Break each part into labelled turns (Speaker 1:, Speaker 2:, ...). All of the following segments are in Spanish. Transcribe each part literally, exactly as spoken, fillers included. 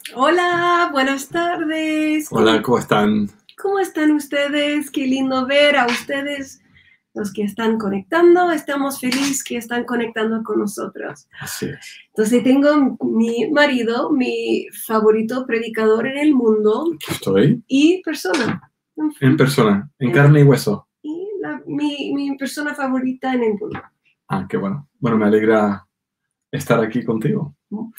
Speaker 1: Hola, buenas tardes.
Speaker 2: Hola, ¿cómo están?
Speaker 1: ¿Cómo están ustedes? Qué lindo ver a ustedes, los que están conectando. Estamos felices que están conectando con nosotros.
Speaker 2: Así es.
Speaker 1: Entonces tengo mi marido, mi favorito predicador en el mundo.
Speaker 2: Aquí estoy.
Speaker 1: Y persona.
Speaker 2: En persona, en carne y hueso.
Speaker 1: Y la, mi, mi persona favorita en el mundo.
Speaker 2: Ah, qué bueno. Bueno, me alegra estar aquí contigo.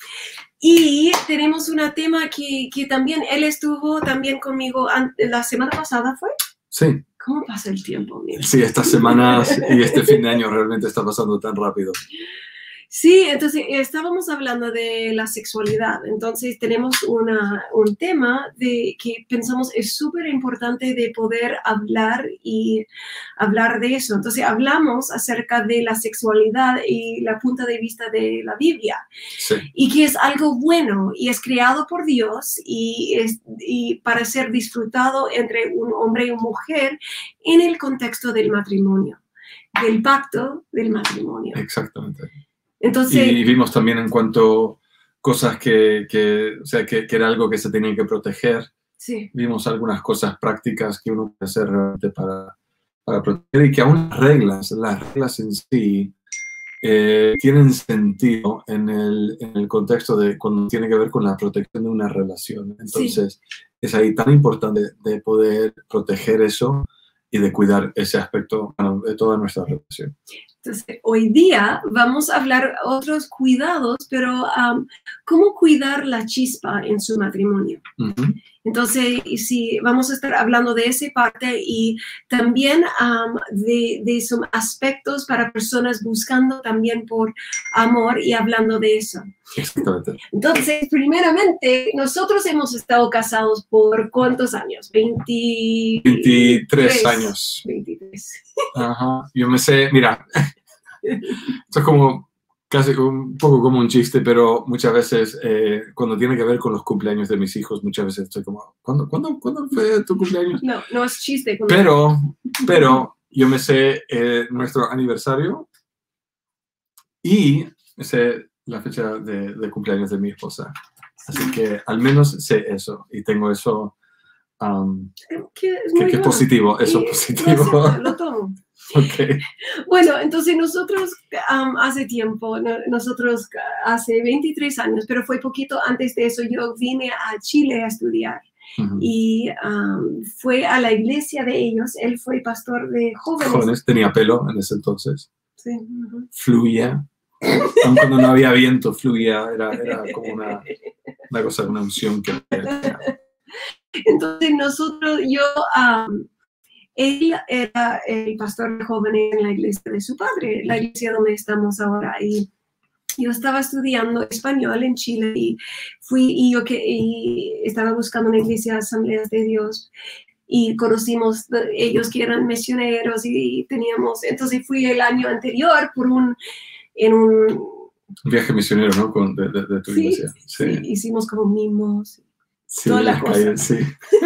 Speaker 1: Y tenemos un tema que, que también, él estuvo también conmigo la semana pasada, ¿fue?
Speaker 2: Sí.
Speaker 1: ¿Cómo pasa el tiempo? Mira?
Speaker 2: Sí, estas semanas y este fin de año realmente está pasando tan rápido.
Speaker 1: Sí, entonces estábamos hablando de la sexualidad. Entonces tenemos una, un tema de que pensamos es súper importante de poder hablar y hablar de eso. Entonces hablamos acerca de la sexualidad y la punta de vista de la Biblia.
Speaker 2: Sí.
Speaker 1: Y que es algo bueno y es creado por Dios y, es, y para ser disfrutado entre un hombre y una mujer en el contexto del matrimonio, del pacto del matrimonio.
Speaker 2: Exactamente.
Speaker 1: Entonces,
Speaker 2: y vimos también en cuanto cosas que, que, o sea, que, que era algo que se tenía que proteger.
Speaker 1: Sí.
Speaker 2: Vimos algunas cosas prácticas que uno puede hacer realmente para, para proteger y que aún las reglas, las reglas en sí, eh, tienen sentido en el, en el contexto de cuando tiene que ver con la protección de una relación. Entonces, sí. Es ahí tan importante de poder proteger eso y de cuidar ese aspecto, bueno, de toda nuestra relación.
Speaker 1: Entonces, hoy día vamos a hablar otros cuidados, pero um, ¿cómo cuidar la chispa en su matrimonio?
Speaker 2: Uh-huh.
Speaker 1: Entonces, sí, vamos a estar hablando de esa parte y también um, de, de esos aspectos para personas buscando también por amor y hablando de eso.
Speaker 2: Exactamente.
Speaker 1: Entonces, primeramente, nosotros hemos estado casados por ¿cuántos años? veinte...
Speaker 2: veintitrés años.
Speaker 1: veintitrés.
Speaker 2: Ajá. Yo me sé, mira, esto es como casi un poco como un chiste, pero muchas veces eh, cuando tiene que ver con los cumpleaños de mis hijos, muchas veces estoy como, ¿cuándo, ¿cuándo, ¿cuándo fue tu cumpleaños?
Speaker 1: No, no es chiste.
Speaker 2: Pero, pero yo me sé eh, nuestro aniversario y me sé la fecha de, de cumpleaños de mi esposa. Así que al menos sé eso y tengo eso um,
Speaker 1: que es,
Speaker 2: que, que es positivo, eso es positivo.
Speaker 1: Lo, acepto, lo tomo.
Speaker 2: Okay.
Speaker 1: Bueno, entonces nosotros um, hace tiempo, no, nosotros hace veintitrés años, pero fue poquito antes de eso, yo vine a Chile a estudiar. Uh-huh. Y um, fue a la iglesia de ellos, él fue pastor de jóvenes.
Speaker 2: Jóvenes, tenía pelo en ese entonces.
Speaker 1: Sí. Uh-huh.
Speaker 2: Fluía. Aun cuando no había viento, fluía, era, era como una, una cosa, una unción que...
Speaker 1: Entonces nosotros, yo... Um, Él era el pastor joven en la iglesia de su padre, la iglesia donde estamos ahora. Y yo estaba estudiando español en Chile y fui y yo que y estaba buscando una iglesia de Asambleas de Dios y conocimos ellos que eran misioneros y teníamos, entonces fui el año anterior por un, en un...
Speaker 2: Un viaje misionero, ¿no? Con, de, de, de tu
Speaker 1: sí,
Speaker 2: iglesia.
Speaker 1: Sí. sí, hicimos como mimos.
Speaker 2: Sí,
Speaker 1: todas las cosas.
Speaker 2: Sí.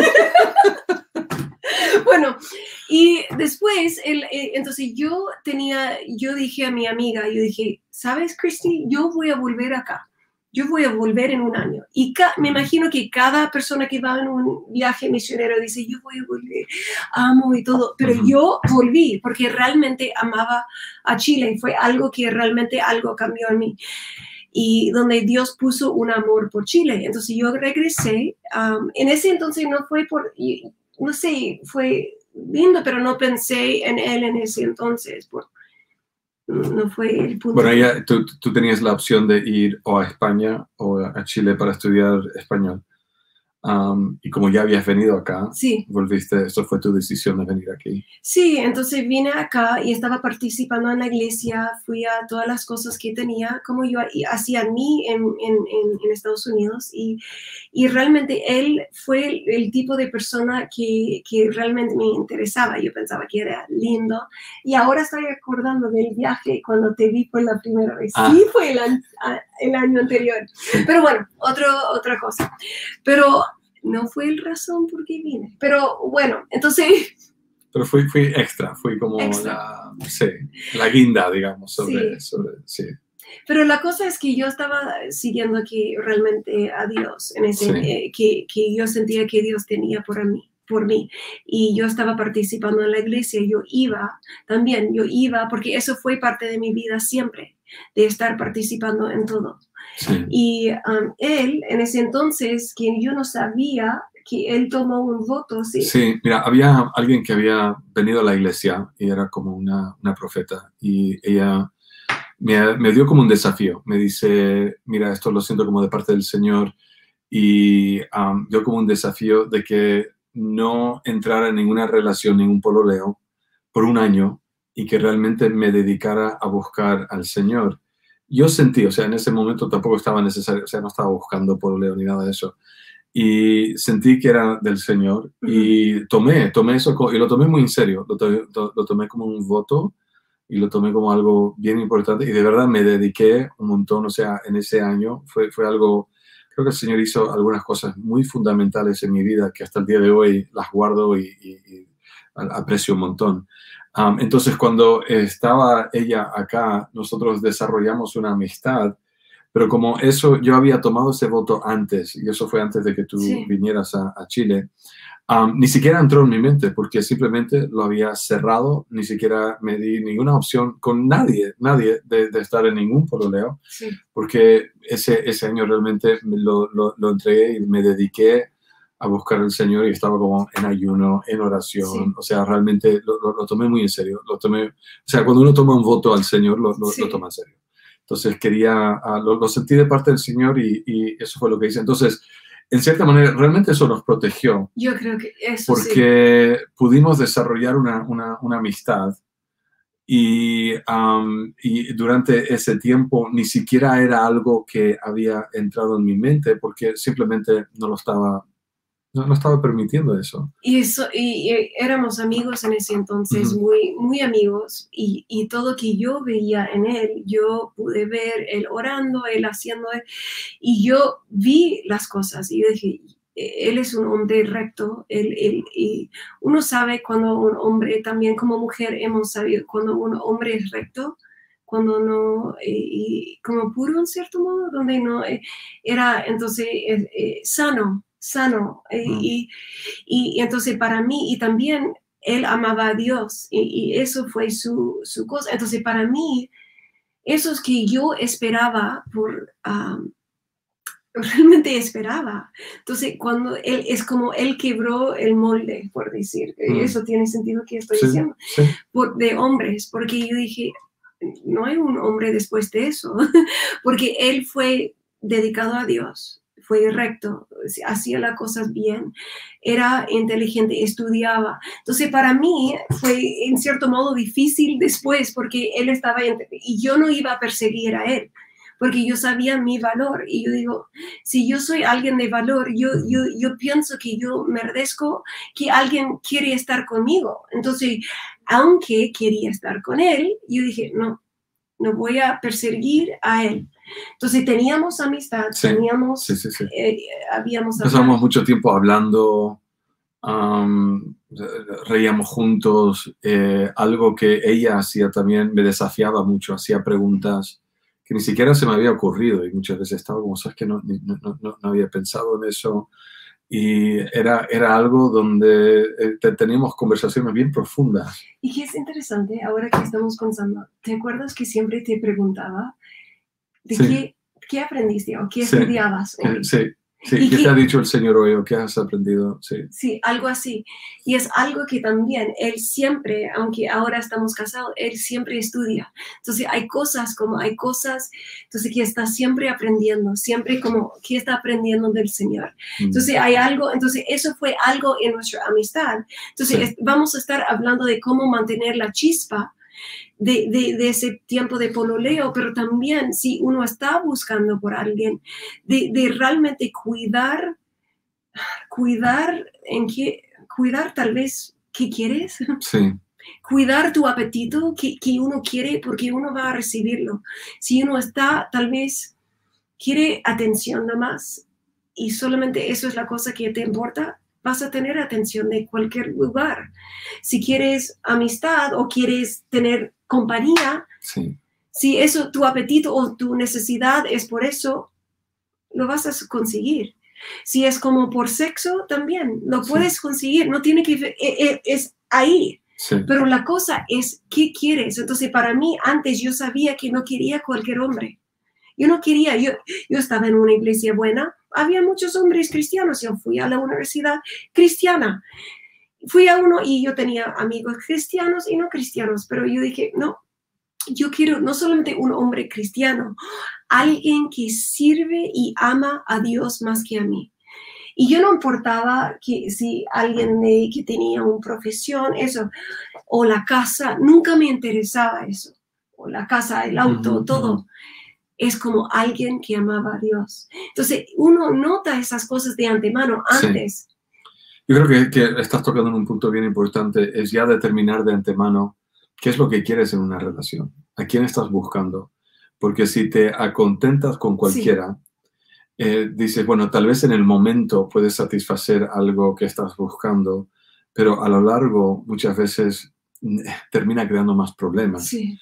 Speaker 1: Bueno, y después, el, eh, entonces yo tenía, yo dije a mi amiga, yo dije, ¿sabes, Christy? Yo voy a volver acá. Yo voy a volver en un año. Y ca- me imagino que cada persona que va en un viaje misionero dice, yo voy a volver, amo y todo. Pero uh-huh. Yo volví porque realmente amaba a Chile y fue algo que realmente algo cambió en mí. Y donde Dios puso un amor por Chile. Entonces yo regresé. Um, en ese entonces no fue por... no sé, fue lindo, pero no pensé en él en ese entonces. Por, no fue el punto.
Speaker 2: Bueno, ya tú, tú tenías la opción de ir o a España o a Chile para estudiar español. Um, y como ya habías venido acá,
Speaker 1: sí.
Speaker 2: volviste, esto fue tu decisión de venir aquí.
Speaker 1: Sí, entonces vine acá y estaba participando en la iglesia, fui a todas las cosas que tenía, como yo hacía a mí en, en, en Estados Unidos, y, y realmente él fue el, el tipo de persona que, que realmente me interesaba. Yo pensaba que era lindo, y ahora estoy acordando del viaje cuando te vi por la primera vez. Ah. Sí, fue el, el año anterior, pero bueno, otro, otra cosa. Pero no fue el razón por qué vine. Pero bueno, entonces...
Speaker 2: Pero fui, fui extra, fui como
Speaker 1: extra.
Speaker 2: La, sí, la guinda, digamos, sobre...
Speaker 1: Sí.
Speaker 2: sobre sí.
Speaker 1: Pero la cosa es que yo estaba siguiendo aquí realmente a Dios, en ese,
Speaker 2: Sí.
Speaker 1: eh, que, que yo sentía que Dios tenía por mí, por mí. Y yo estaba participando en la iglesia, yo iba también, yo iba, porque eso fue parte de mi vida siempre, de estar participando en todo.
Speaker 2: Sí.
Speaker 1: Y um, él, en ese entonces, quien yo no sabía, que él tomó un voto, ¿sí?
Speaker 2: Sí, mira, había alguien que había venido a la iglesia y era como una, una profeta y ella me, me dio como un desafío. Me dice, mira, esto lo siento como de parte del Señor y um, dio como un desafío de que no entrara en ninguna relación, ningún pololeo por un año y que realmente me dedicara a buscar al Señor. Yo sentí, o sea, en ese momento tampoco estaba necesario, o sea, no estaba buscando pololeo ni nada de eso. Y sentí que era del Señor y tomé, tomé eso y lo tomé muy en serio, lo, to, to, lo tomé como un voto y lo tomé como algo bien importante y de verdad me dediqué un montón, o sea, en ese año fue, fue algo, creo que el Señor hizo algunas cosas muy fundamentales en mi vida que hasta el día de hoy las guardo y, y, y aprecio un montón. Um, entonces, cuando estaba ella acá, nosotros desarrollamos una amistad. Pero como eso, yo había tomado ese voto antes, y eso fue antes de que tú
Speaker 1: Sí.
Speaker 2: vinieras a, a Chile, um, ni siquiera entró en mi mente, porque simplemente lo había cerrado, ni siquiera me di ninguna opción con nadie, nadie de, de estar en ningún pololeo,
Speaker 1: Sí.
Speaker 2: porque ese, ese año realmente lo, lo, lo entregué y me dediqué a buscar al Señor y estaba como en ayuno, en oración,
Speaker 1: Sí.
Speaker 2: o sea, realmente lo, lo, lo tomé muy en serio, lo tomé, o sea, cuando uno toma un voto al Señor, lo, lo,
Speaker 1: Sí.
Speaker 2: lo toma en serio. Entonces quería, uh, lo, lo sentí de parte del Señor y, y eso fue lo que hice. Entonces, en cierta manera, realmente eso nos protegió.
Speaker 1: Yo creo que eso
Speaker 2: porque sí. Pudimos desarrollar una, una, una amistad y, um, y durante ese tiempo ni siquiera era algo que había entrado en mi mente porque simplemente no lo estaba, no, no estaba permitiendo eso.
Speaker 1: Y, eso, y, y éramos amigos en ese entonces,
Speaker 2: Uh-huh.
Speaker 1: muy, muy amigos, y, y todo que yo veía en él, yo pude ver él orando, él haciendo, y yo vi las cosas, y yo dije, él es un hombre recto, él, él, y uno sabe cuando un hombre, también como mujer hemos sabido, cuando un hombre es recto, cuando no, eh, y como puro en cierto modo, donde no eh, era entonces eh, eh, sano, sano, eh,
Speaker 2: Uh-huh.
Speaker 1: y, y, y entonces para mí, y también él amaba a Dios, y, y eso fue su, su cosa, entonces para mí, eso es que yo esperaba por... Um, realmente esperaba. Entonces, cuando él, es como él quebró el molde, por decir,
Speaker 2: Mm.
Speaker 1: eso tiene sentido que estoy
Speaker 2: Sí,
Speaker 1: diciendo,
Speaker 2: sí.
Speaker 1: por, de hombres, porque yo dije, no hay un hombre después de eso, porque él fue dedicado a Dios, fue recto, hacía las cosas bien, era inteligente, estudiaba. Entonces, para mí fue en cierto modo difícil después, porque él estaba, y yo no iba a perseguir a él, porque yo sabía mi valor, y yo digo, si yo soy alguien de valor, yo, yo, yo pienso que yo merezco que alguien quiere estar conmigo. Entonces, aunque quería estar con él, yo dije, no, no voy a perseguir a él. Entonces, teníamos amistad,
Speaker 2: Sí,
Speaker 1: teníamos,
Speaker 2: sí, sí, sí.
Speaker 1: eh, habíamos
Speaker 2: Pasamos
Speaker 1: hablado.
Speaker 2: mucho tiempo hablando, um, reíamos juntos, eh, algo que ella hacía también me desafiaba mucho, hacía preguntas que ni siquiera se me había ocurrido y muchas veces estaba como, sabes que no, no, no, no había pensado en eso y era, era algo donde eh, teníamos conversaciones bien profundas.
Speaker 1: Y que es interesante, ahora que estamos pensando, ¿te acuerdas que siempre te preguntaba de
Speaker 2: Sí.
Speaker 1: qué, qué aprendiste o qué
Speaker 2: Sí.
Speaker 1: estudiabas?
Speaker 2: Eh, sí. Sí,
Speaker 1: ¿Y
Speaker 2: ¿qué
Speaker 1: qué
Speaker 2: te ha dicho el Señor hoy o qué has aprendido? Sí.
Speaker 1: Sí, algo así. Y es algo que también él siempre, aunque ahora estamos casados, él siempre estudia. Entonces hay cosas como, hay cosas, entonces que está siempre aprendiendo, siempre como que está aprendiendo del Señor.
Speaker 2: Mm.
Speaker 1: Entonces hay algo, entonces eso fue algo en nuestra amistad. Entonces
Speaker 2: Sí.
Speaker 1: es, vamos a estar hablando de cómo mantener la chispa De, de, de ese tiempo de pololeo, pero también si uno está buscando por alguien, de, de realmente cuidar, cuidar en qué, cuidar tal vez qué quieres,
Speaker 2: Sí.
Speaker 1: cuidar tu apetito, que, que uno quiere, porque uno va a recibirlo. Si uno está, tal vez quiere atención nomás, y solamente eso es la cosa que te importa, vas a tener atención de cualquier lugar. Si quieres amistad o quieres tener compañía,
Speaker 2: Sí.
Speaker 1: Si eso, tu apetito o tu necesidad es por eso, lo vas a conseguir. Si es como por sexo, también lo puedes sí. conseguir. No tiene que, es, es ahí.
Speaker 2: Sí.
Speaker 1: Pero la cosa es, ¿qué quieres? Entonces, para mí, antes yo sabía que no quería cualquier hombre. Yo no quería, yo, yo estaba en una iglesia buena, había muchos hombres cristianos, yo fui a la universidad cristiana. Fui a uno y yo tenía amigos cristianos y no cristianos, pero yo dije, no, yo quiero no solamente un hombre cristiano, alguien que sirve y ama a Dios más que a mí. Y yo no importaba que si alguien de, que tenía una profesión, eso, o la casa, nunca me interesaba eso. O la casa, el auto, uh-huh, todo. Uh-huh. Es como alguien que amaba a Dios. Entonces, uno nota esas cosas de antemano, antes.
Speaker 2: Sí. Yo creo que, que estás tocando en un punto bien importante, es ya determinar de antemano qué es lo que quieres en una relación, a quién estás buscando. Porque si te acontentas con cualquiera, sí. eh, dices, bueno, tal vez en el momento puedes satisfacer algo que estás buscando, pero a lo largo muchas veces termina creando más problemas.
Speaker 1: Sí.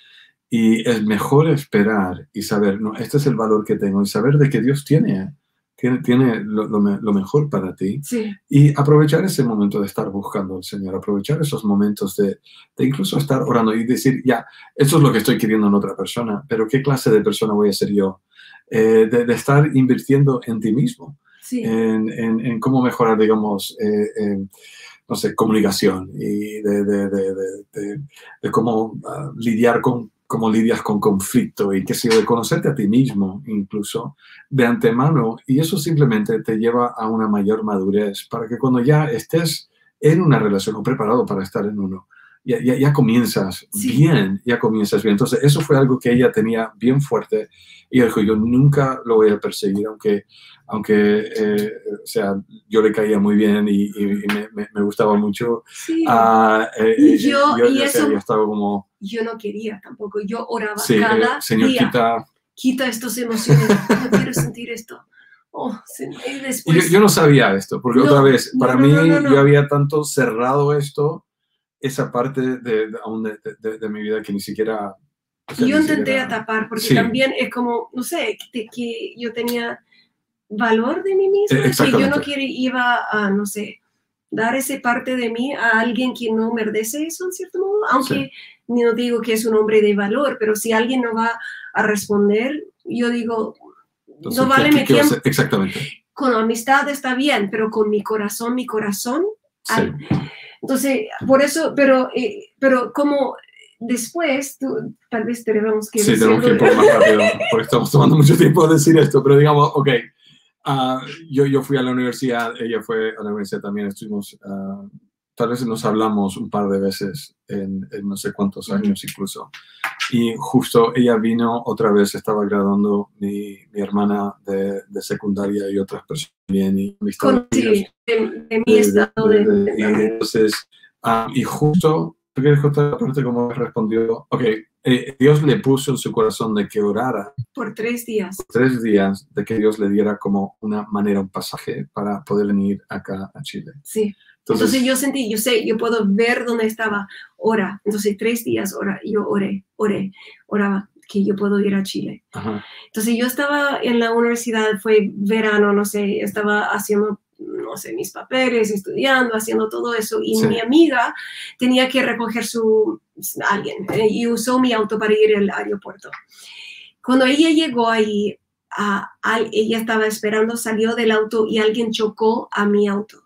Speaker 2: Y es mejor esperar y saber, no, este es el valor que tengo, y saber de que Dios tiene, tiene, tiene lo, lo, lo mejor para ti.
Speaker 1: Sí.
Speaker 2: Y aprovechar ese momento de estar buscando al Señor, aprovechar esos momentos de, de incluso estar orando y decir, ya, esto es lo que estoy queriendo en otra persona, pero ¿qué clase de persona voy a ser yo? Eh, de, de estar invirtiendo en ti mismo,
Speaker 1: sí.
Speaker 2: en, en, en cómo mejorar, digamos, eh, eh, no sé, comunicación y de, de, de, de, de, de cómo uh, lidiar con cómo lidias con conflicto y qué sé yo, de conocerte a ti mismo incluso de antemano, y eso simplemente te lleva a una mayor madurez para que cuando ya estés en una relación o preparado para estar en uno, ya, ya, ya comienzas sí. bien, ya comienzas bien. Entonces eso fue algo que ella tenía bien fuerte y ella dijo, yo nunca lo voy a perseguir, aunque, aunque eh, o sea, yo le caía muy bien y, y, y me, me, me gustaba mucho.
Speaker 1: Sí.
Speaker 2: Uh, eh,
Speaker 1: y yo,
Speaker 2: yo,
Speaker 1: y
Speaker 2: yo,
Speaker 1: eso,
Speaker 2: o sea, yo estaba como...
Speaker 1: Yo no quería tampoco, yo oraba
Speaker 2: sí,
Speaker 1: cada
Speaker 2: eh, Señor,
Speaker 1: día.
Speaker 2: Quita,
Speaker 1: quita estas emociones, no quiero sentir esto. Oh, y después...
Speaker 2: yo, yo no sabía esto, porque
Speaker 1: no,
Speaker 2: otra vez, para
Speaker 1: no, no,
Speaker 2: mí
Speaker 1: no, no, no.
Speaker 2: yo había tanto cerrado esto, esa parte de, de, de, de, de mi vida que ni siquiera...
Speaker 1: O sea, yo intenté siquiera... tapar, porque sí. también es como, no sé, que, que yo tenía valor de mí misma,
Speaker 2: eh,
Speaker 1: que yo no quería, iba a, no sé, dar esa parte de mí a alguien que no merece eso, en cierto modo, aunque sí. no digo que es un hombre de valor, pero si alguien no va a responder, yo digo,
Speaker 2: entonces,
Speaker 1: no vale mi tiempo.
Speaker 2: Exactamente.
Speaker 1: Con amistad está bien, pero con mi corazón, mi corazón.
Speaker 2: Sí.
Speaker 1: Ay. Entonces, por eso, pero, eh, pero como después, tú, tal vez tenemos que
Speaker 2: Sí,
Speaker 1: decirlo.
Speaker 2: tenemos que ir un poco más rápido, porque estamos tomando mucho tiempo de decir esto, pero digamos, ok. Uh, yo, yo fui a la universidad, ella fue a la universidad también, estuvimos, uh, tal vez nos hablamos un par de veces en, en no sé cuántos años uh-huh. incluso. Y justo ella vino otra vez, estaba graduando mi, mi hermana de, de secundaria y otras personas también. Y
Speaker 1: Con, sí, de, de mi estado de... de, de, de,
Speaker 2: de y entonces, uh, y justo, ¿tú quieres contar la parte cómo respondió? Ok, eh, Dios le puso en su corazón de que orara.
Speaker 1: Por tres días.
Speaker 2: Por tres días, de que Dios le diera como una manera, un pasaje para poder venir acá a Chile.
Speaker 1: Sí. Entonces, Entonces yo sentí, yo sé, yo puedo ver dónde estaba, ora. Entonces tres días, ora, yo oré, oré, oraba que yo puedo ir a Chile.
Speaker 2: Ajá.
Speaker 1: Entonces yo estaba en la universidad, fue verano, no sé, estaba haciendo, no sé, mis papeles, estudiando, haciendo todo eso, y sí. mi amiga tenía que recoger su, alguien, eh, y usó mi auto para ir al aeropuerto. Cuando ella llegó ahí, a, a, ella estaba esperando, salió del auto y alguien chocó a mi auto.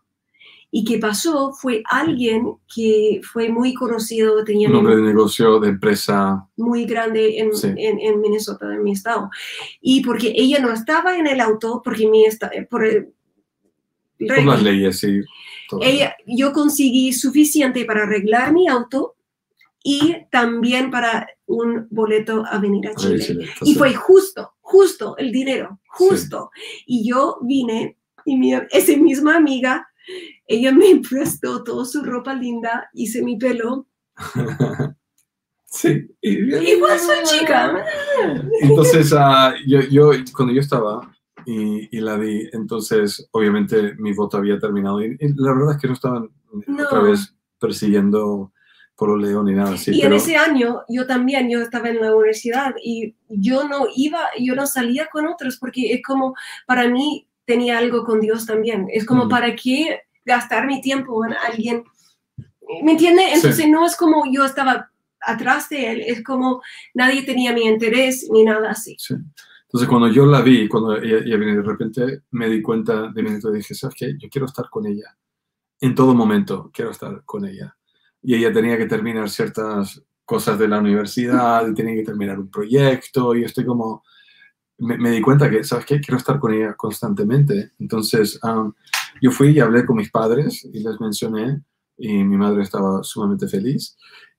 Speaker 1: Y qué pasó fue alguien que fue muy conocido, tenía
Speaker 2: un hombre de negocio, de empresa
Speaker 1: muy grande en,
Speaker 2: sí.
Speaker 1: en, en Minnesota, en mi estado. Y porque ella no estaba en el auto, porque mi estado, por, el,
Speaker 2: por las leyes, sí.
Speaker 1: Ella, yo conseguí suficiente para arreglar mi auto y también para un boleto a venir a Chile. Chile. Y fue justo, justo el dinero, justo. Sí. Y yo vine y mi, esa misma amiga, ella me prestó toda su ropa linda, hice mi pelo.
Speaker 2: Sí.
Speaker 1: Igual soy chica.
Speaker 2: Entonces, uh, yo, yo, cuando yo estaba y, y la vi, entonces, obviamente, mi voto había terminado. Y, y la verdad es que no estaban
Speaker 1: no.
Speaker 2: otra vez persiguiendo pololeo ni nada así.
Speaker 1: Y
Speaker 2: pero...
Speaker 1: en ese año yo también, yo estaba en la universidad y yo no iba, yo no salía con otros porque es como, para mí tenía algo con Dios también. Es como, mm. ¿para qué gastar mi tiempo en alguien? ¿Me entiende? Entonces sí. No es como yo estaba atrás de él, es como nadie tenía mi interés ni nada así.
Speaker 2: Sí. Entonces cuando yo la vi, cuando ella, ella vino, de repente me di cuenta de minuto y dije, ¿sabes qué? Yo quiero estar con ella. En todo momento quiero estar con ella. Y ella tenía que terminar ciertas cosas de la universidad, y tenía que terminar un proyecto, y estoy como, me, me di cuenta que, ¿sabes qué? Quiero estar con ella constantemente. Entonces, um, yo fui y hablé con mis padres y les mencioné, y mi madre estaba sumamente feliz.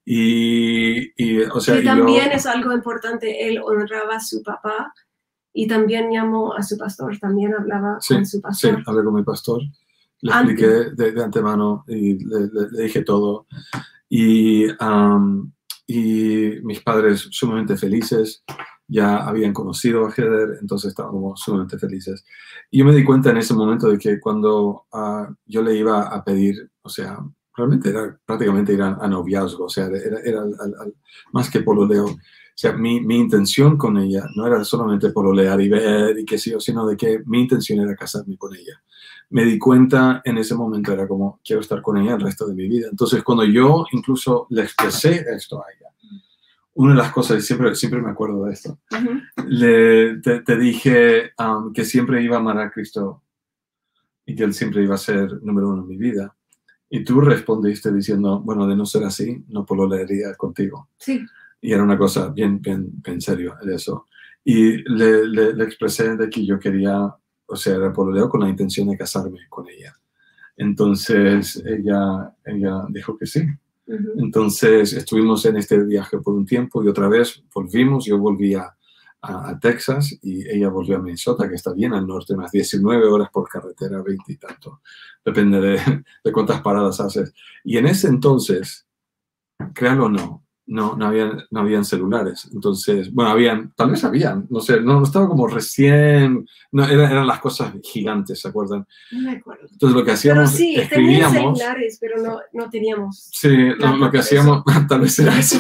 Speaker 2: Y, y o sea,
Speaker 1: que también
Speaker 2: yo,
Speaker 1: es algo importante, él honraba a su papá, y también llamó a su pastor, también hablaba
Speaker 2: sí,
Speaker 1: con su pastor.
Speaker 2: Sí, hablé con mi pastor. Le expliqué de, de antemano y le, le, le dije todo. Y, um, y mis padres sumamente felices, ya habían conocido a Heather, entonces estábamos sumamente felices. Y yo me di cuenta en ese momento de que cuando uh, yo le iba a pedir, o sea, realmente era prácticamente ir a, a noviazgo, o sea, era, era al, al, al, más que pololeo. O sea, mi, mi intención con ella no era solamente pololear y ver y qué sé yo, sino de que mi intención era casarme con ella. Me di cuenta en ese momento, era como, quiero estar con ella el resto de mi vida. Entonces, cuando yo incluso le expresé esto a ella, una de las cosas, y siempre, siempre me acuerdo de esto, uh-huh. le, te, te dije um, que siempre iba a amar a Cristo y que Él siempre iba a ser número uno en mi vida. Y tú respondiste diciendo, bueno, de no ser así, no pololearía contigo.
Speaker 1: Sí.
Speaker 2: Y era una cosa bien, bien, bien serio de eso. Y le, le, le expresé de que yo quería, o sea, era pololeo con la intención de casarme con ella. Entonces, ella, ella dijo que sí. Uh-huh. Entonces, estuvimos en este viaje por un tiempo y otra vez volvimos. Yo volví a, a, a Texas y ella volvió a Minnesota, que está bien al norte, unas diecinueve horas por carretera, veinte y tanto. Depende de, de cuántas paradas haces. Y en ese entonces, créanlo o no, No, no habían, no habían celulares. Entonces, bueno, habían, tal vez habían, no sé, no, no estaba como recién, no, eran, eran las cosas gigantes, ¿se acuerdan?
Speaker 1: No me acuerdo.
Speaker 2: Entonces, lo que hacíamos,
Speaker 1: pero sí,
Speaker 2: escribíamos.
Speaker 1: Tenían celulares, pero no, no teníamos.
Speaker 2: Sí, lo, lo que hacíamos, tal vez era eso.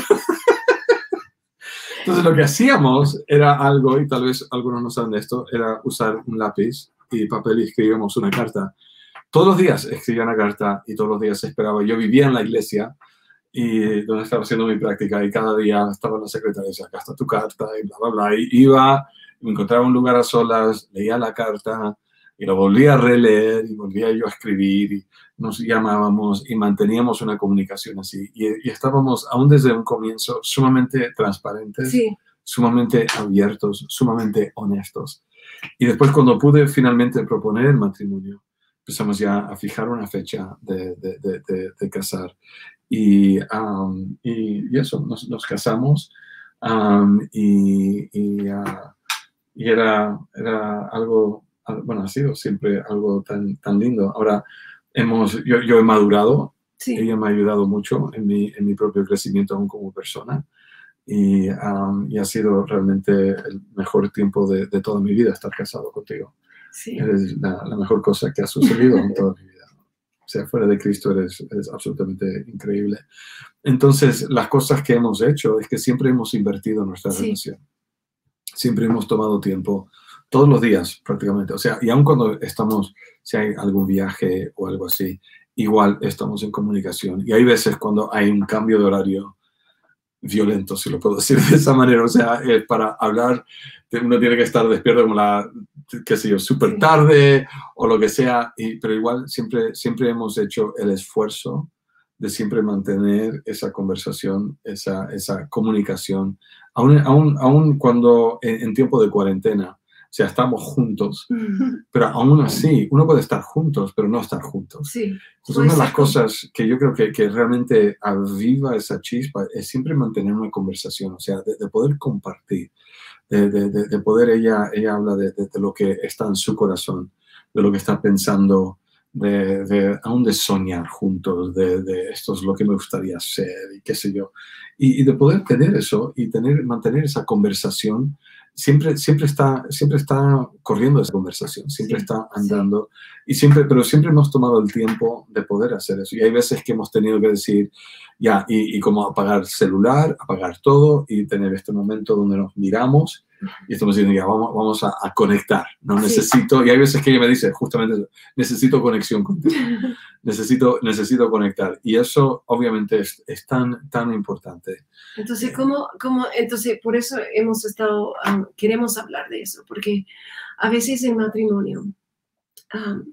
Speaker 2: Entonces, lo que hacíamos era algo, y tal vez algunos no saben de esto, era usar un lápiz y papel y escribíamos una carta. Todos los días escribía una carta y todos los días esperaba. Yo vivía en la iglesia, y donde estaba haciendo mi práctica, y cada día estaba en la secretaria y decía, acá está tu carta, y bla, bla, bla, y iba, me encontraba un lugar a solas, leía la carta, y lo volvía a releer, y volvía yo a escribir, y nos llamábamos, y manteníamos una comunicación así, y, y estábamos, aún desde un comienzo, sumamente transparentes,
Speaker 1: sí.
Speaker 2: sumamente abiertos, sumamente honestos. Y después, cuando pude finalmente proponer el matrimonio, empezamos ya a fijar una fecha de, de, de, de, de casar. Y, um, y, y eso, nos, nos casamos um, y, y, uh, y era, era algo, bueno, ha sido siempre algo tan, tan lindo. Ahora, hemos, yo, yo he madurado, sí. Ella me ha ayudado mucho en mi, en mi propio crecimiento aún como persona, y, um, y ha sido realmente el mejor tiempo de, de toda mi vida estar casado contigo.
Speaker 1: Sí.
Speaker 2: Eres la, la mejor cosa que ha sucedido en toda mi vida. O sea, fuera de Cristo eres, eres absolutamente increíble. Entonces, las cosas que hemos hecho es que siempre hemos invertido en nuestra sí. relación. Siempre hemos tomado tiempo, todos los días prácticamente. O sea, y aun cuando estamos, si hay algún viaje o algo así, igual estamos en comunicación. Y hay veces cuando hay un cambio de horario violento, si lo puedo decir de esa manera. O sea, eh, para hablar, uno tiene que estar despierto como la, qué sé yo, súper tarde o lo que sea, y, pero igual siempre, siempre hemos hecho el esfuerzo de siempre mantener esa conversación, esa, esa comunicación, aún, aún, aún cuando en, en tiempo de cuarentena, o sea, estamos juntos, pero aún así, uno puede estar juntos, pero no estar juntos.
Speaker 1: Sí,
Speaker 2: Entonces, una de las cosas que yo creo que, que realmente aviva esa chispa es siempre mantener una conversación, o sea, de, de poder compartir, de, de, de, de poder, ella, ella habla de, de, de lo que está en su corazón, de lo que está pensando, de, de aún de soñar juntos, de, de esto es lo que me gustaría hacer y qué sé yo. Y, y de poder tener eso y tener, mantener esa conversación siempre, siempre, está, siempre está corriendo esa conversación, siempre
Speaker 1: Sí,
Speaker 2: está andando, sí. y siempre, pero siempre hemos tomado el tiempo de poder hacer eso. Y hay veces que hemos tenido que decir, ya, y, y como apagar el celular, apagar todo y tener este momento donde nos miramos y estamos diciendo, ya, vamos, vamos a, a conectar, no
Speaker 1: Sí.
Speaker 2: necesito, y hay veces que ella me dice, justamente eso, necesito conexión contigo, necesito, necesito conectar. Y eso obviamente es, es tan, tan importante.
Speaker 1: Entonces, ¿cómo, cómo, entonces, por eso hemos estado, um, queremos hablar de eso, porque a veces en matrimonio um,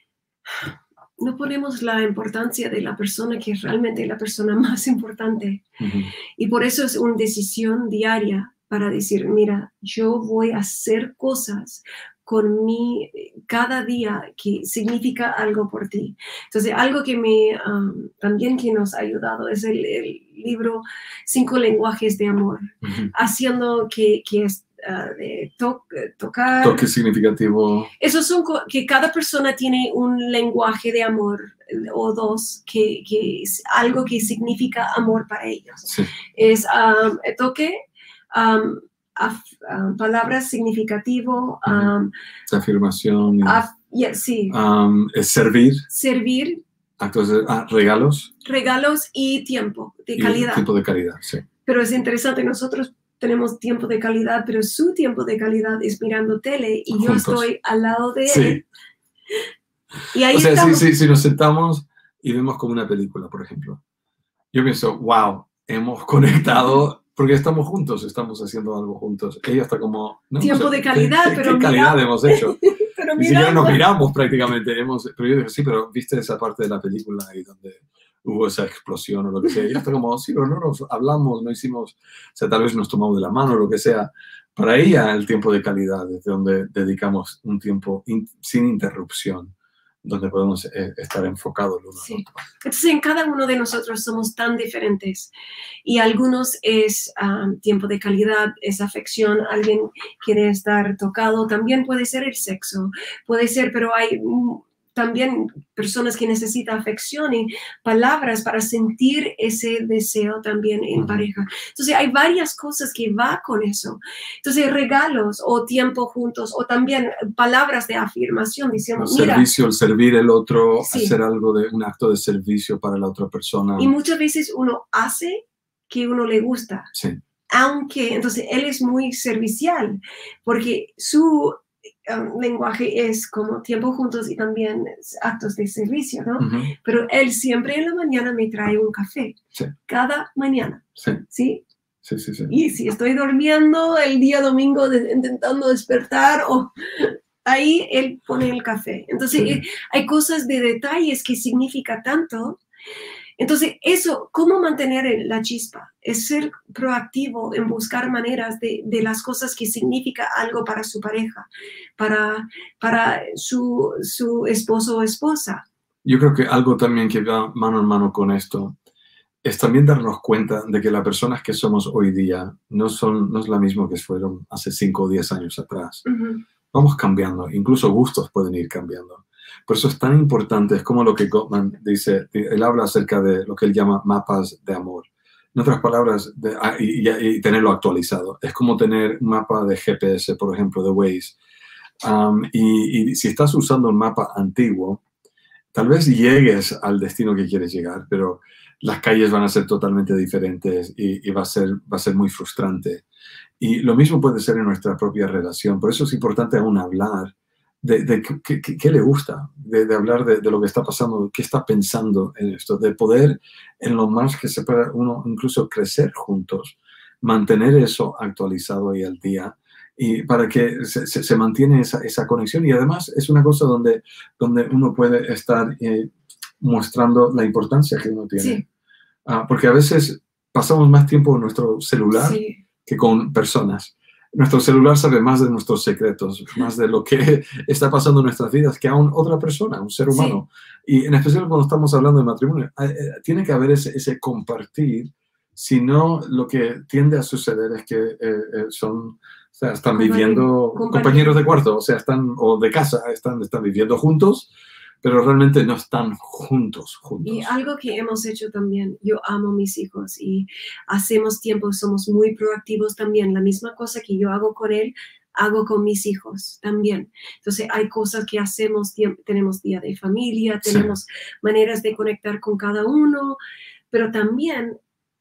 Speaker 1: no ponemos la importancia de la persona que es realmente la persona más importante.
Speaker 2: Uh-huh.
Speaker 1: Y por eso es una decisión diaria para decir, mira, yo voy a hacer cosas con mi, cada día que significa algo por ti. Entonces, algo que me, um, también que nos ha ayudado es el, el libro Cinco Lenguajes de Amor, uh-huh. haciendo que, que es uh, de to tocar.
Speaker 2: Toque significativo.
Speaker 1: Esos son que cada persona tiene un lenguaje de amor o dos, que, que es algo que significa amor para ellos.
Speaker 2: Sí.
Speaker 1: Es um, toque, um, Af, uh, palabras significativo, um,
Speaker 2: afirmación, y,
Speaker 1: af, yeah, sí.
Speaker 2: um, es servir,
Speaker 1: servir,
Speaker 2: actos de, ah, regalos,
Speaker 1: regalos y tiempo de
Speaker 2: y
Speaker 1: calidad.
Speaker 2: Tiempo de calidad, sí.
Speaker 1: Pero es interesante, nosotros tenemos tiempo de calidad, pero su tiempo de calidad es mirando tele y Juntos. Yo estoy al lado de
Speaker 2: sí.
Speaker 1: él. Y ahí
Speaker 2: o sea,
Speaker 1: estamos.
Speaker 2: si, si, si nos sentamos y vemos como una película, por ejemplo, yo pienso, wow, hemos conectado. Porque estamos juntos, estamos haciendo algo juntos. Ella está como... ¿no?
Speaker 1: Tiempo
Speaker 2: o sea,
Speaker 1: de calidad,
Speaker 2: ¿qué,
Speaker 1: pero
Speaker 2: ¿Qué calidad hemos hecho?
Speaker 1: pero
Speaker 2: Ni siquiera nos miramos prácticamente. Hemos, pero yo digo, sí, pero ¿viste esa parte de la película ahí donde hubo esa explosión o lo que sea? Y ella está como, sí, pero no nos hablamos, no hicimos... O sea, tal vez nos tomamos de la mano o lo que sea. Para ella el tiempo de calidad es donde dedicamos un tiempo in, sin interrupción, donde podemos eh, estar enfocados el uno
Speaker 1: sí.
Speaker 2: al otro.
Speaker 1: Entonces, en cada uno de nosotros somos tan diferentes. Y algunos es um, tiempo de calidad, es afección, alguien quiere estar tocado, también puede ser el sexo, puede ser, pero hay um, también personas que necesitan afección y palabras para sentir ese deseo también en uh-huh. pareja. Entonces, hay varias cosas que va con eso. Entonces, regalos o tiempo juntos o también palabras de afirmación diciendo,
Speaker 2: el
Speaker 1: mira.
Speaker 2: Servicio, el servir el otro,
Speaker 1: sí.
Speaker 2: hacer algo de un acto de servicio para la otra persona.
Speaker 1: Y muchas veces uno hace que uno le gusta.
Speaker 2: Sí.
Speaker 1: Aunque, entonces, él es muy servicial porque su Um, lenguaje es como tiempo juntos y también actos de servicio, ¿no?
Speaker 2: Uh-huh.
Speaker 1: Pero él siempre en la mañana me trae un café.
Speaker 2: Sí.
Speaker 1: Cada mañana.
Speaker 2: Sí.
Speaker 1: ¿Sí?
Speaker 2: Sí, sí, sí.
Speaker 1: Y si estoy durmiendo el día domingo de, intentando despertar, o ahí él pone el café. Entonces, sí. eh, hay cosas de detalles que significa tanto. Entonces, eso, ¿cómo mantener la chispa? Es ser proactivo en buscar maneras de, de las cosas que significa algo para su pareja, para, para su, su esposo o esposa.
Speaker 2: Yo creo que algo también que va mano en mano con esto es también darnos cuenta de que las personas que somos hoy día no, son, no es la misma que fueron hace cinco o diez años atrás.
Speaker 1: Uh-huh.
Speaker 2: Vamos cambiando, incluso gustos pueden ir cambiando. Por eso es tan importante, es como lo que Gottman dice, él habla acerca de lo que él llama mapas de amor. En otras palabras, de, y, y, y tenerlo actualizado. Es como tener un mapa de G P S, por ejemplo, de Waze. Um, y, y si estás usando un mapa antiguo, tal vez llegues al destino que quieres llegar, pero las calles van a ser totalmente diferentes y, y va a ser, va a ser muy frustrante. Y lo mismo puede ser en nuestra propia relación. Por eso es importante aún hablar de, de qué, qué, qué le gusta, de, de hablar de, de lo que está pasando, qué está pensando en esto, de poder, en lo más que se pueda uno incluso crecer juntos, mantener eso actualizado y al día, y para que se, se, se mantiene esa, esa conexión. Y además es una cosa donde, donde uno puede estar eh, mostrando la importancia que uno tiene.
Speaker 1: Sí.
Speaker 2: Uh, porque a veces pasamos más tiempo en nuestro celular
Speaker 1: sí.
Speaker 2: que con personas. Nuestro celular sabe más de nuestros secretos, más de lo que está pasando en nuestras vidas que aún otra persona, un ser humano. Sí. Y en especial cuando estamos hablando de matrimonio, eh, tiene que haber ese, ese compartir, si no lo que tiende a suceder es que eh, eh, son, o sea, están
Speaker 1: Compañero,
Speaker 2: viviendo
Speaker 1: compañero.
Speaker 2: compañeros de cuarto, o sea, están, o de casa, están, están viviendo juntos, pero realmente no están juntos, juntos.
Speaker 1: Y algo que hemos hecho también, yo amo a mis hijos y hacemos tiempo, somos muy proactivos también. La misma cosa que yo hago con él, hago con mis hijos también. Entonces hay cosas que hacemos, tenemos día de familia, tenemos sí. maneras de conectar con cada uno, pero también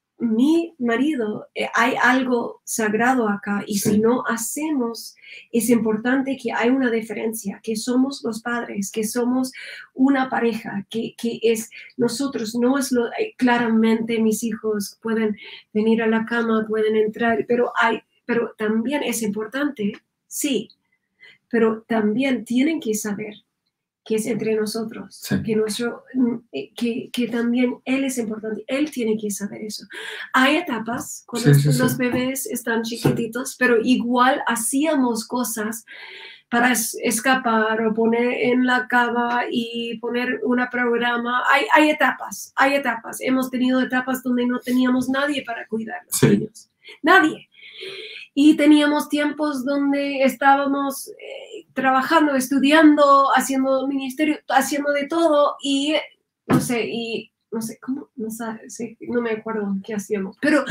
Speaker 1: mi marido, eh, hay algo sagrado acá y sí. si no hacemos, es importante que hay una diferencia, que somos los padres, que somos una pareja, que, que es nosotros, no es lo, eh, claramente mis hijos pueden venir a la cama, pueden entrar, pero, hay, pero también es importante, sí, pero también tienen que saber que es entre nosotros, sí. que, nuestro, que, que también él es importante, él tiene que saber eso. Hay etapas cuando sí, sí, los sí. bebés están chiquititos, sí. pero igual hacíamos cosas para es, escapar o poner en la cama y poner un programa. Hay, hay etapas, hay etapas. Hemos tenido etapas donde no teníamos nadie para cuidar a los sí. niños. Nadie. Y teníamos tiempos donde estábamos eh, trabajando, estudiando, haciendo ministerio, haciendo de todo y no sé, y no sé, ¿cómo? No, sé, no me acuerdo qué hacíamos, pero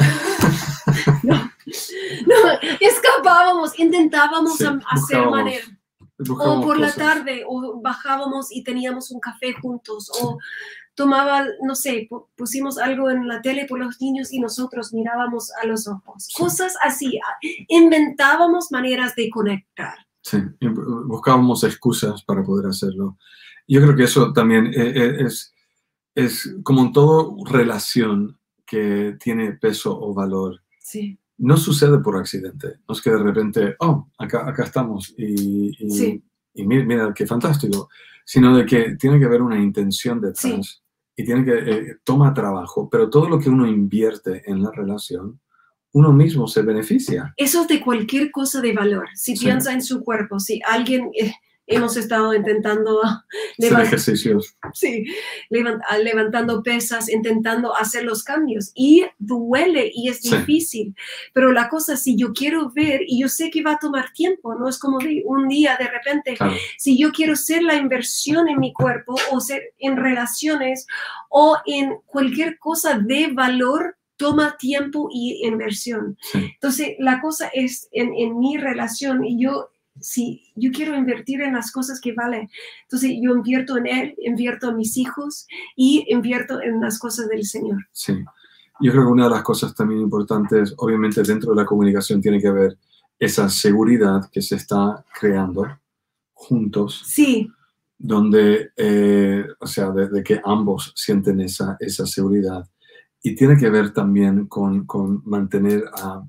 Speaker 1: no, no, escapábamos, intentábamos sí, hacer manera. O por cosas. La tarde, o bajábamos y teníamos un café juntos, sí. o tomaba, no sé, pusimos algo en la tele por los niños y nosotros mirábamos a los ojos. Sí. Cosas así, inventábamos maneras de conectar.
Speaker 2: Sí, buscábamos excusas para poder hacerlo. Yo creo que eso también es, es como en toda relación que tiene peso o valor.
Speaker 1: Sí.
Speaker 2: No sucede por accidente. No es que de repente, oh, acá, acá estamos y, y,
Speaker 1: sí.
Speaker 2: y mira, mira qué fantástico. Sino de que tiene que haber una intención detrás. Sí. Y tiene que, eh, toma trabajo, pero todo lo que uno invierte en la relación, uno mismo se beneficia.
Speaker 1: Eso es de cualquier cosa de valor. Si sí. piensa en su cuerpo, si alguien, eh, hemos estado intentando
Speaker 2: hacer ejercicios.
Speaker 1: Sí, levant, levantando pesas, intentando hacer los cambios. Y duele y es difícil. Sí. Pero la cosa, si yo quiero ver, y yo sé que va a tomar tiempo, no es como de un día de repente, claro. si yo quiero hacer la inversión en mi cuerpo, o ser en relaciones, o en cualquier cosa de valor, toma tiempo y inversión.
Speaker 2: Sí.
Speaker 1: Entonces, la cosa es en, en mi relación, y yo, si yo quiero invertir en las cosas que valen, entonces yo invierto en él, invierto en mis hijos y invierto en las cosas del Señor.
Speaker 2: Sí. Yo creo que una de las cosas también importantes, obviamente dentro de la comunicación tiene que haber esa seguridad que se está creando juntos.
Speaker 1: Sí.
Speaker 2: Donde, eh, o sea, desde que ambos sienten esa, esa seguridad. Y tiene que ver también con, con mantener a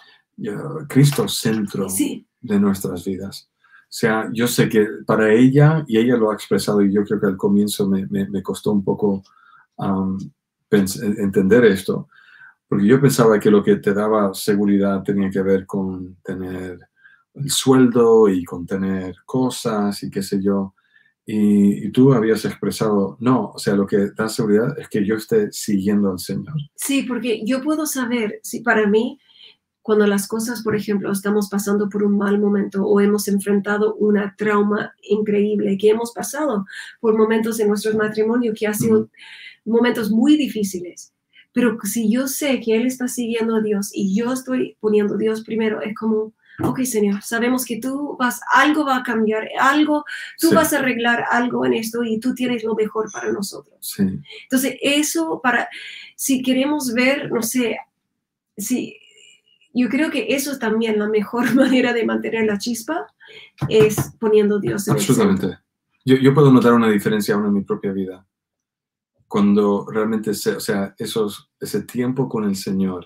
Speaker 2: uh, Cristo centro
Speaker 1: sí.
Speaker 2: de nuestras vidas. O sea, yo sé que para ella, y ella lo ha expresado, y yo creo que al comienzo me, me, me costó un poco um, entender esto, porque yo pensaba que lo que te daba seguridad tenía que ver con tener el sueldo y con tener cosas y qué sé yo. Y, y tú habías expresado, no, o sea, lo que da seguridad es que yo esté siguiendo al Señor.
Speaker 1: Sí, porque yo puedo saber, si para mí, cuando las cosas, por ejemplo, estamos pasando por un mal momento o hemos enfrentado una trauma increíble, que hemos pasado por momentos en nuestro matrimonio que han sido mm. momentos muy difíciles. Pero si yo sé que Él está siguiendo a Dios y yo estoy poniendo a Dios primero, es como, ok, Señor, sabemos que tú vas, algo va a cambiar, algo, tú sí. vas a arreglar algo en esto y tú tienes lo mejor para nosotros.
Speaker 2: Sí.
Speaker 1: Entonces, eso para, si queremos ver, no sé, si, yo creo que eso es también la mejor manera de mantener la chispa, es poniendo a Dios en
Speaker 2: Absolutamente.
Speaker 1: el centro.
Speaker 2: Yo, yo puedo notar una diferencia aún en mi propia vida. Cuando realmente, se, o sea, esos, ese tiempo con el Señor,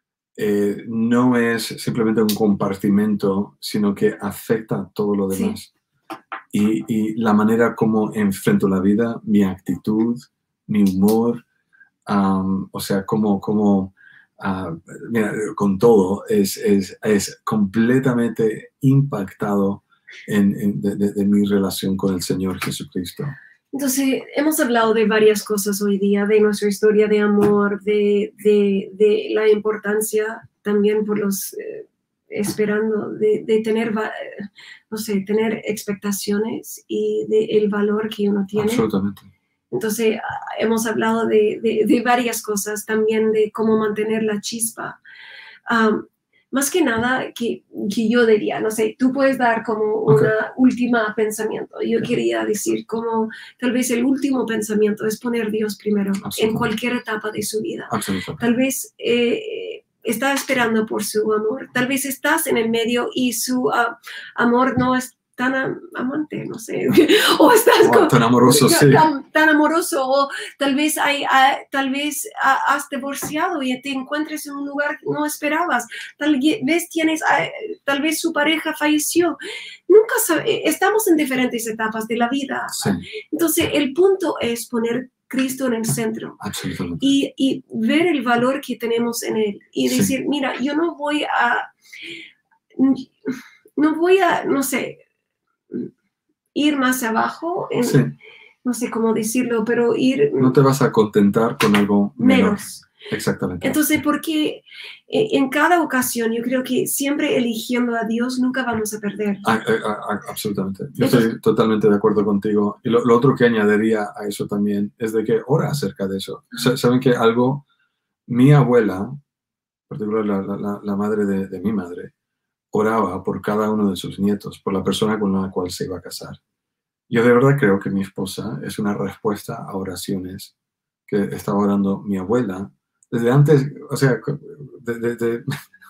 Speaker 2: Eh, no es simplemente un compartimento, sino que afecta a todo lo demás. Sí. Y, y la manera como enfrento la vida, mi actitud, mi humor, um, o sea, como, como uh, mira, con todo, es, es, es completamente impactado en, en, de, de, de mi relación con el Señor Jesucristo.
Speaker 1: Entonces, hemos hablado de varias cosas hoy día, de nuestra historia de amor, de, de, de la importancia también por los, eh, esperando de, de tener, no sé, tener expectaciones y del valor que uno tiene.
Speaker 2: Absolutamente.
Speaker 1: Entonces, hemos hablado de, de, de varias cosas, también de cómo mantener la chispa. Um, más que nada, que, que yo diría, no sé, tú puedes dar como
Speaker 2: Okay.
Speaker 1: una última pensamiento. Yo quería decir como tal vez el último pensamiento es poner a Dios primero en cualquier etapa de su vida. Tal vez eh, está esperando por su amor. Tal vez estás en el medio y su uh, amor no es tan am amante, no sé, o estás
Speaker 2: oh,
Speaker 1: con,
Speaker 2: tan amoroso, sí.
Speaker 1: tan, tan amoroso, o tal vez, hay, hay, tal vez has divorciado y te encuentres en un lugar que no esperabas, tal vez tienes, tal vez su pareja falleció, nunca sabe, estamos en diferentes etapas de la vida,
Speaker 2: Sí.
Speaker 1: Entonces el punto es poner Cristo en el centro y, y ver el valor que tenemos en Él y decir, sí. Mira, yo no voy a, no voy a, no sé, ir más abajo, en, sí. no sé cómo decirlo, pero ir...
Speaker 2: No te vas a contentar con algo menor. Menos. Exactamente.
Speaker 1: Entonces, porque en cada ocasión yo creo que siempre eligiendo a Dios nunca vamos a perder.
Speaker 2: Ah, ah, absolutamente. Yo Entonces, estoy totalmente de acuerdo contigo. Y lo, lo otro que añadiría a eso también es de que ora acerca de eso. Saben que algo, mi abuela, en particular la, la, la madre de, de mi madre, oraba por cada uno de sus nietos, por la persona con la cual se iba a casar. Yo de verdad creo que mi esposa es una respuesta a oraciones que estaba orando mi abuela desde antes, o sea, de, de, de,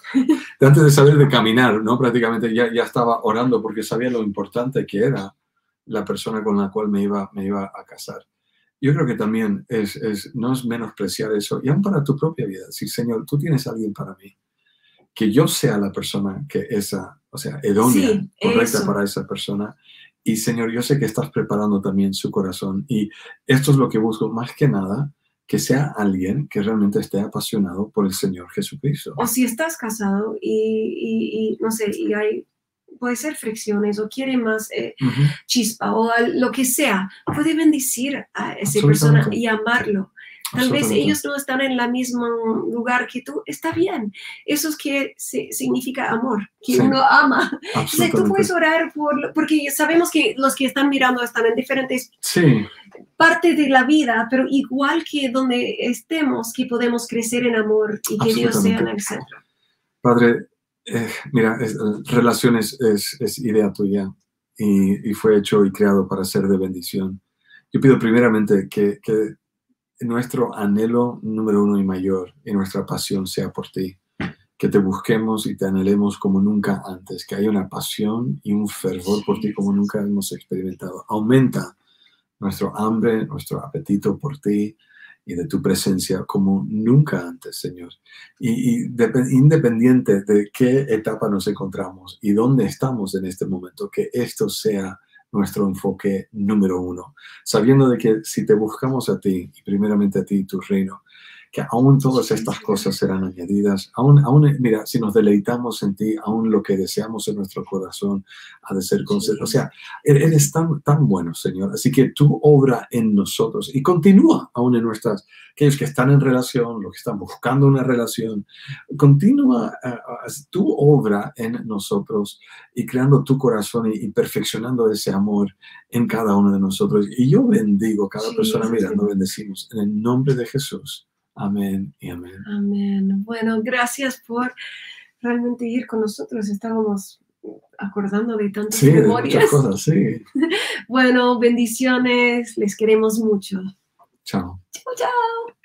Speaker 2: de antes de saber de caminar, ¿no? Prácticamente ya, ya estaba orando porque sabía lo importante que era la persona con la cual me iba, me iba a casar. Yo creo que también es, es, no es menospreciar eso, y aún para tu propia vida. Sí, Señor, tú tienes a alguien para mí. Que yo sea la persona que esa, o sea, idónea, sí, correcta eso. Para esa persona. Y, Señor, yo sé que estás preparando también su corazón. Y esto es lo que busco, más que nada, que sea alguien que realmente esté apasionado por el Señor Jesucristo.
Speaker 1: O si estás casado y, y, y no sé, y hay, puede ser fricciones o quiere más eh, uh-huh. chispa o lo que sea, puede bendecir a esa persona y amarlo. Tal vez ellos no están en el mismo lugar que tú, está bien. Eso es que se, significa amor, que sí, uno ama. Entonces tú puedes orar por, porque sabemos que los que están mirando están en diferentes
Speaker 2: sí.
Speaker 1: partes de la vida, pero igual que donde estemos, que podemos crecer en amor y que Dios sea en el centro.
Speaker 2: Padre, eh, mira, es, relaciones es, es idea tuya y, y fue hecho y creado para ser de bendición. Yo pido primeramente que, que nuestro anhelo número uno y mayor y nuestra pasión sea por ti. Que te busquemos y te anhelemos como nunca antes. Que haya una pasión y un fervor por ti como nunca hemos experimentado. Aumenta nuestro hambre, nuestro apetito por ti y de tu presencia como nunca antes, Señor. Y, y de, independiente de qué etapa nos encontramos y dónde estamos en este momento, que esto sea nuestro enfoque número uno, sabiendo de que si te buscamos a ti, y primeramente a ti y tu reino, que aún todas estas cosas serán añadidas, aún, aún, mira, si nos deleitamos en ti, aún lo que deseamos en nuestro corazón ha de ser concedido. O sea, eres tan, tan bueno, Señor, así que tú obra en nosotros y continúa aún en nuestras, aquellos que están en relación, los que están buscando una relación, continúa uh, tu obra en nosotros y creando tu corazón y, y perfeccionando ese amor en cada uno de nosotros. Y yo bendigo cada sí, persona sí, mirando, sí. Bendecimos en el nombre de Jesús. Amén y amén.
Speaker 1: Amén. Bueno, gracias por realmente ir con nosotros. Estábamos acordando de tantas
Speaker 2: sí,
Speaker 1: memorias.
Speaker 2: De muchas cosas, sí.
Speaker 1: Bueno, bendiciones. Les queremos mucho.
Speaker 2: Chao.
Speaker 1: Chao, chao.